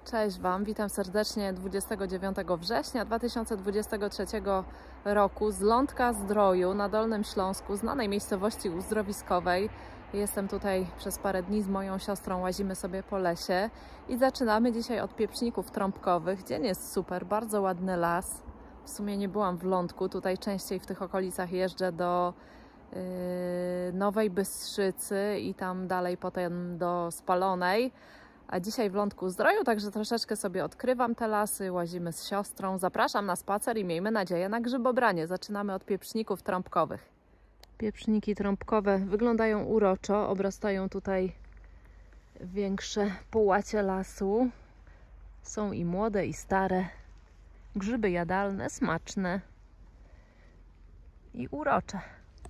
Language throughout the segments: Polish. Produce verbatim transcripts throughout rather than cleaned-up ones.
Cześć Wam, witam serdecznie dwudziestego dziewiątego września dwa tysiące dwudziestego trzeciego roku z Lądka Zdroju na Dolnym Śląsku, znanej miejscowości uzdrowiskowej. Jestem tutaj przez parę dni z moją siostrą, łazimy sobie po lesie i zaczynamy dzisiaj od pieprzników trąbkowych. Dzień jest super, bardzo ładny las. W sumie nie byłam w Lądku, tutaj częściej w tych okolicach jeżdżę do yy, Nowej Bystrzycy i tam dalej potem do Spalonej. A dzisiaj w Lądku Zdroju, także troszeczkę sobie odkrywam te lasy, łazimy z siostrą. Zapraszam na spacer i miejmy nadzieję na grzybobranie. Zaczynamy od pieprzników trąbkowych. Pieprzniki trąbkowe wyglądają uroczo, obrastają tutaj większe połacie lasu. Są i młode, i stare. Grzyby jadalne, smaczne i urocze.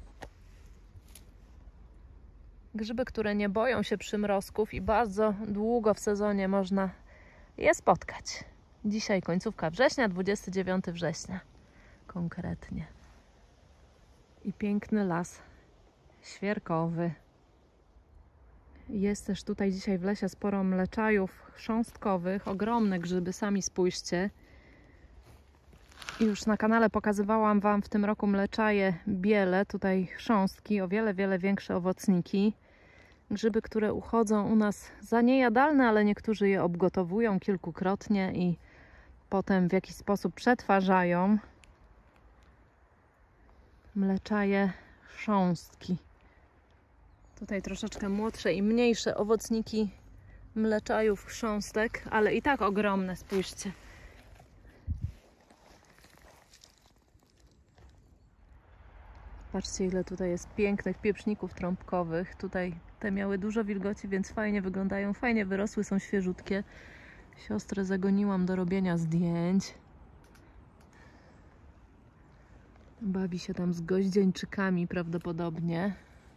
Grzyby, które nie boją się przymrozków i bardzo długo w sezonie można je spotkać. Dzisiaj końcówka września, dwudziestego dziewiątego września konkretnie. I piękny las świerkowy. Jest też tutaj dzisiaj w lesie sporo mleczajów chrząstkowych, ogromne grzyby, sami spójrzcie. I już na kanale pokazywałam Wam w tym roku mleczaje biele, tutaj chrząstki, o wiele, wiele większe owocniki. Grzyby, które uchodzą u nas za niejadalne, ale niektórzy je obgotowują kilkukrotnie i potem w jakiś sposób przetwarzają. Mleczaje chrząstki. Tutaj troszeczkę młodsze i mniejsze owocniki mleczajów chrząstek, ale i tak ogromne, spójrzcie. Patrzcie, ile tutaj jest pięknych pieprzników trąbkowych. Tutaj te miały dużo wilgoci, więc fajnie wyglądają, fajnie wyrosły, są świeżutkie. Siostrę zagoniłam do robienia zdjęć. Bawi się tam z goździeńczykami prawdopodobnie.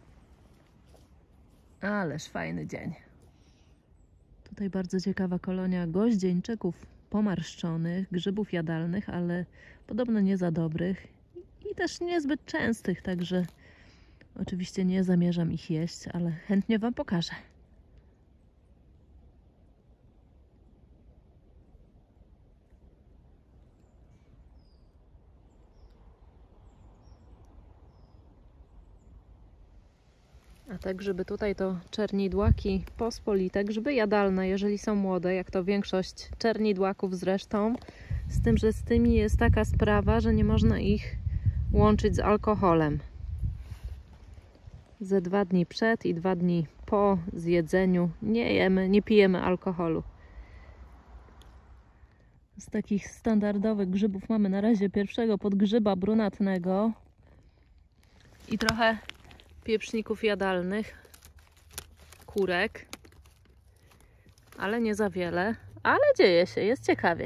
Ależ fajny dzień. Tutaj bardzo ciekawa kolonia goździeńczyków pomarszczonych, grzybów jadalnych, ale podobno nie za dobrych. I też niezbyt częstych, także oczywiście nie zamierzam ich jeść, ale chętnie Wam pokażę. A te grzyby tutaj to czernidłaki pospolite, grzyby jadalne, jeżeli są młode, jak to większość czernidłaków zresztą. Z tym, że z tymi jest taka sprawa, że nie można ich łączyć z alkoholem. Ze dwa dni przed i dwa dni po zjedzeniu nie jemy, nie pijemy alkoholu. Z takich standardowych grzybów mamy na razie pierwszego podgrzyba brunatnego i trochę pieprzników jadalnych, kurek, ale nie za wiele, ale dzieje się, jest ciekawie.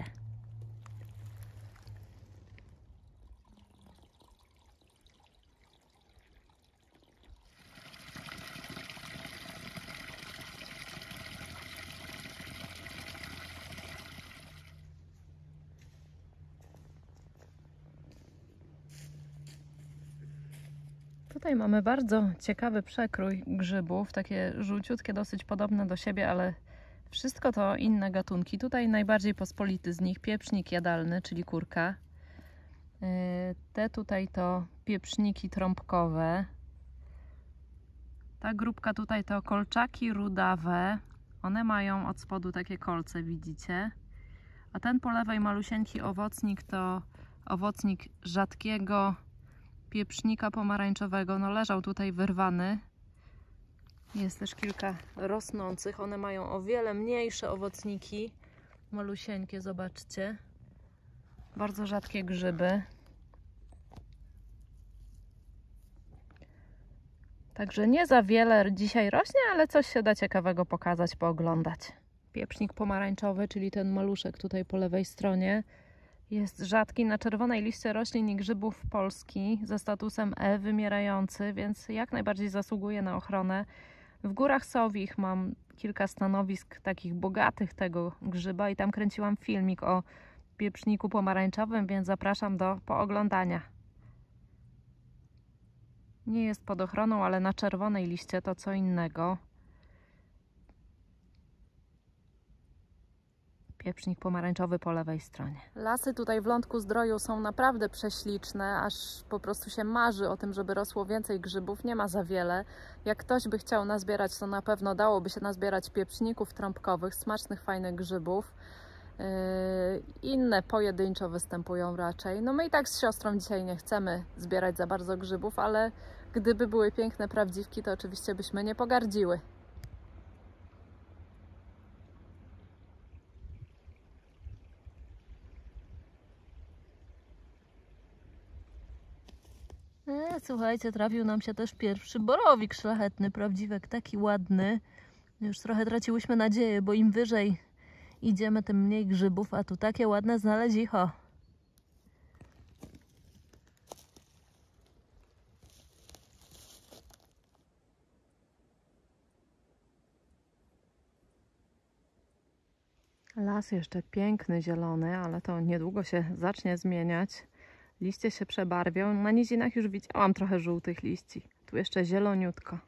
Tutaj mamy bardzo ciekawy przekrój grzybów, takie żółciutkie, dosyć podobne do siebie, ale wszystko to inne gatunki. Tutaj najbardziej pospolity z nich pieprznik jadalny, czyli kurka. Te tutaj to pieprzniki trąbkowe. Ta grupka tutaj to kolczaki rudawe. One mają od spodu takie kolce, widzicie. A ten po lewej malusieńki owocnik to owocnik rzadkiego pieprznika pomarańczowego. No leżał tutaj wyrwany. Jest też kilka rosnących. One mają o wiele mniejsze owocniki. Malusieńkie, zobaczcie. Bardzo rzadkie grzyby. Także nie za wiele dzisiaj rośnie, ale coś się da ciekawego pokazać, pooglądać. Pieprznik pomarańczowy, czyli ten maluszek tutaj po lewej stronie, jest rzadki na czerwonej liście roślin i grzybów Polski ze statusem E, wymierający, więc jak najbardziej zasługuje na ochronę. W Górach Sowich mam kilka stanowisk takich bogatych tego grzyba i tam kręciłam filmik o pieprzniku pomarańczowym, więc zapraszam do pooglądania. Nie jest pod ochroną, ale na czerwonej liście to co innego. pieprznik pomarańczowy po lewej stronie. Lasy tutaj w Lądku Zdroju są naprawdę prześliczne, aż po prostu się marzy o tym, żeby rosło więcej grzybów. Nie ma za wiele. Jak ktoś by chciał nazbierać, to na pewno dałoby się nazbierać pieprzników trąbkowych, smacznych, fajnych grzybów. Yy, inne pojedynczo występują raczej. No my i tak z siostrą dzisiaj nie chcemy zbierać za bardzo grzybów, ale gdyby były piękne prawdziwki, to oczywiście byśmy nie pogardziły. E, słuchajcie, trafił nam się też pierwszy borowik szlachetny, prawdziwek, taki ładny. Już trochę traciłyśmy nadzieję, bo im wyżej idziemy, tym mniej grzybów, a tu takie ładne znalezicho. Las jeszcze piękny, zielony, ale to niedługo się zacznie zmieniać. Liście się przebarwią. Na nizinach już widziałam trochę żółtych liści. Tu jeszcze zieloniutko.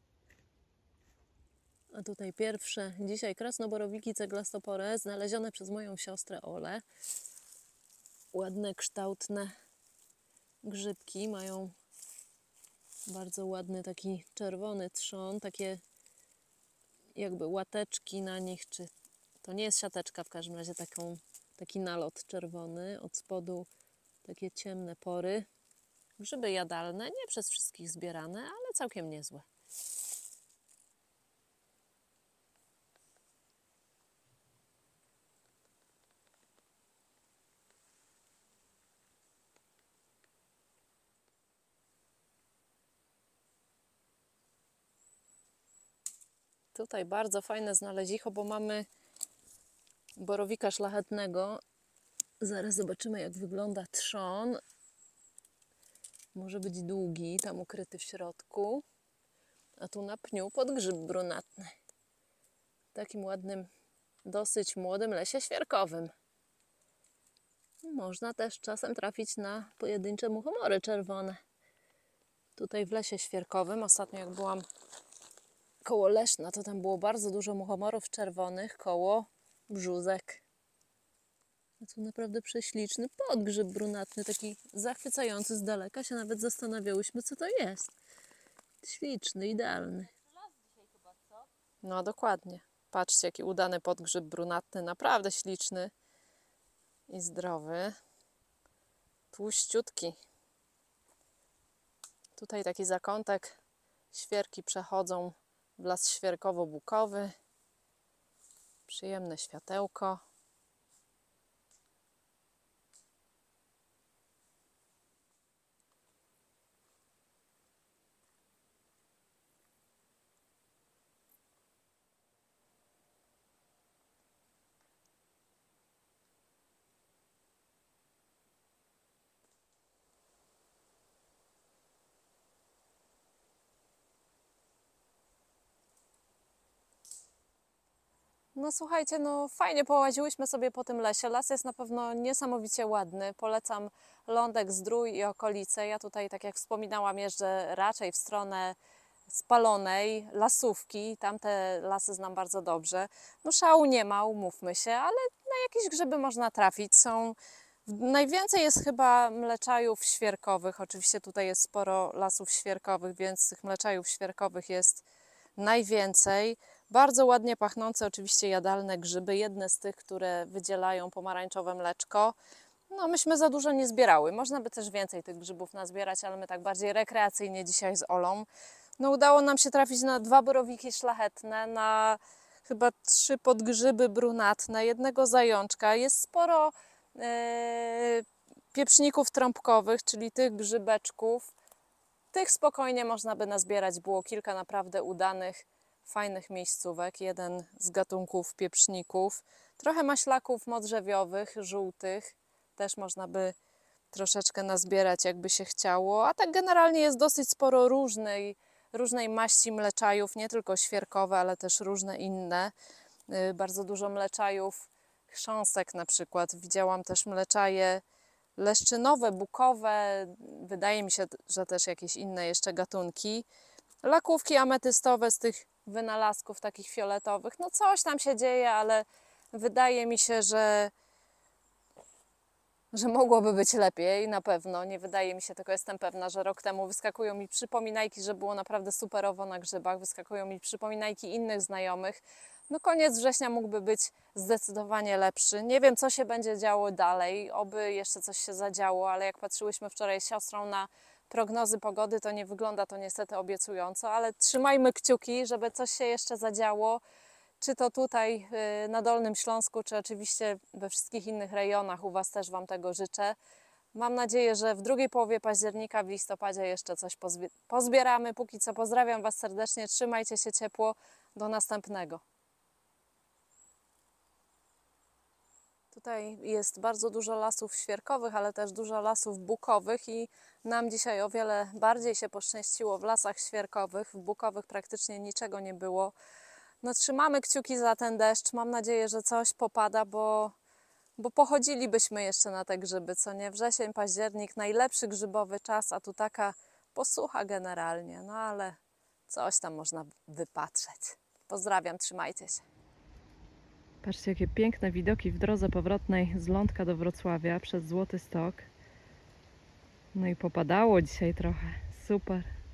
A tutaj pierwsze dzisiaj krasnoborowiki ceglastopore znalezione przez moją siostrę Olę. Ładne, kształtne grzybki. Mają bardzo ładny taki czerwony trzon. Takie jakby łateczki na nich, czy to nie jest siateczka, w każdym razie taką, taki nalot czerwony. Od spodu takie ciemne pory. Grzyby jadalne, nie przez wszystkich zbierane, ale całkiem niezłe. Tutaj bardzo fajne znalezicho, bo mamy borowika szlachetnego. Zaraz zobaczymy, jak wygląda trzon. Może być długi, tam ukryty w środku. A tu na pniu podgrzyb brunatny. W takim ładnym, dosyć młodym lesie świerkowym. Można też czasem trafić na pojedyncze muchomory czerwone. Tutaj w lesie świerkowym, ostatnio jak byłam koło Leszna, to tam było bardzo dużo muchomorów czerwonych koło brzózek. A tu naprawdę prześliczny podgrzyb brunatny, taki zachwycający z daleka. Się nawet zastanawiałyśmy, co to jest. Śliczny, idealny. No dokładnie. Patrzcie, jaki udany podgrzyb brunatny. Naprawdę śliczny i zdrowy. Tłuściutki. Tutaj taki zakątek. Świerki przechodzą w las świerkowo-bukowy. Przyjemne światełko. No słuchajcie, no fajnie połaziłyśmy sobie po tym lesie. Las jest na pewno niesamowicie ładny. Polecam Lądek Zdrój i okolice. Ja tutaj, tak jak wspominałam, jeżdżę raczej w stronę Spalonej, Lasówki. Tamte lasy znam bardzo dobrze. No szału nie ma, umówmy się, ale na jakieś grzyby można trafić. Są... Najwięcej jest chyba mleczajów świerkowych. Oczywiście tutaj jest sporo lasów świerkowych, więc tych mleczajów świerkowych jest najwięcej. Bardzo ładnie pachnące, oczywiście jadalne grzyby, jedne z tych, które wydzielają pomarańczowe mleczko. No myśmy za dużo nie zbierały, można by też więcej tych grzybów nazbierać, ale my tak bardziej rekreacyjnie dzisiaj z Olą. No udało nam się trafić na dwa borowiki szlachetne, na chyba trzy podgrzyby brunatne, jednego zajączka. Jest sporo e, pieprzników trąbkowych, czyli tych grzybeczków. Tych spokojnie można by nazbierać, było kilka naprawdę udanych, fajnych miejscówek. Jeden z gatunków pieprzników. Trochę maślaków modrzewiowych, żółtych. Też można by troszeczkę nazbierać, jakby się chciało. A tak generalnie jest dosyć sporo różnej, różnej maści mleczajów. Nie tylko świerkowe, ale też różne inne. Yy, bardzo dużo mleczajów chrząstek na przykład. Widziałam też mleczaje leszczynowe, bukowe. Wydaje mi się, że też jakieś inne jeszcze gatunki. Lakówki ametystowe z tych wynalazków takich fioletowych. No coś tam się dzieje, ale Wydaje mi się, że, że mogłoby być lepiej, na pewno. Nie wydaje mi się, tylko jestem pewna, że rok temu wyskakują mi przypominajki, że było naprawdę superowo na grzybach. Wyskakują mi przypominajki innych znajomych. No koniec września mógłby być zdecydowanie lepszy. Nie wiem, co się będzie działo dalej, oby jeszcze coś się zadziało, ale jak patrzyłyśmy wczoraj z siostrą na prognozy pogody, to nie wygląda to niestety obiecująco, ale trzymajmy kciuki, żeby coś się jeszcze zadziało, czy to tutaj na Dolnym Śląsku, czy oczywiście we wszystkich innych rejonach. U Was też Wam tego życzę. Mam nadzieję, że w drugiej połowie października, w listopadzie jeszcze coś pozbieramy. Póki co pozdrawiam Was serdecznie, trzymajcie się ciepło, do następnego. Tutaj jest bardzo dużo lasów świerkowych, ale też dużo lasów bukowych i nam dzisiaj o wiele bardziej się poszczęściło w lasach świerkowych. W bukowych praktycznie niczego nie było. No, trzymamy kciuki za ten deszcz. Mam nadzieję, że coś popada, bo, bo pochodzilibyśmy jeszcze na te grzyby, co nie? Wrzesień, październik, najlepszy grzybowy czas, a tu taka posucha generalnie. No ale coś tam można wypatrzeć. Pozdrawiam, trzymajcie się. Patrzcie, jakie piękne widoki w drodze powrotnej z Lądka do Wrocławia przez Złoty Stok. No i popadało dzisiaj trochę. Super.